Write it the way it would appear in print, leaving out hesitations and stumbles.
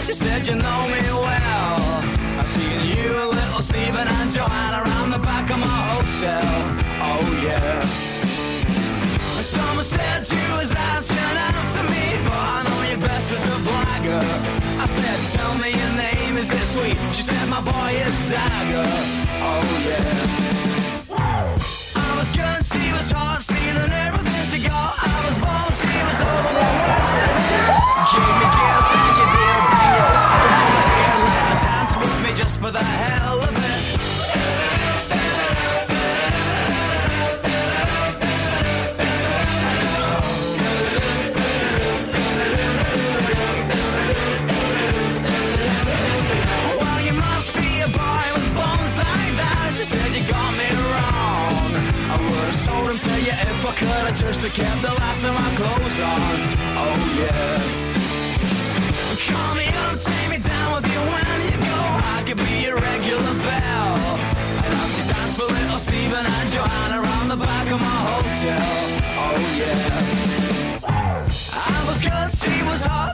She said, you know me well. I've seen you, little Stephen and Joanna around the back of my hotel. Oh yeah. Someone said you was asking out to me, but I know you best as a blagger. I said, tell me your name, is it sweet? She said, my boy is Dagger. Oh yeah. I was good, she was hot, stealing everything she got. I was bold, she was over the worst of it. Give me gear, thank you dear, bring your sister over here. Let her dance with me just for the hell of it. She said you got me wrong. I would've sold him to you if I could've just kept the last of my clothes on. Oh yeah. Call me up, take me down with you when you go. I could be your regular belle. And I should dance for little Stephen and Joanna around the back of my hotel. Oh yeah. I was good, she was hot.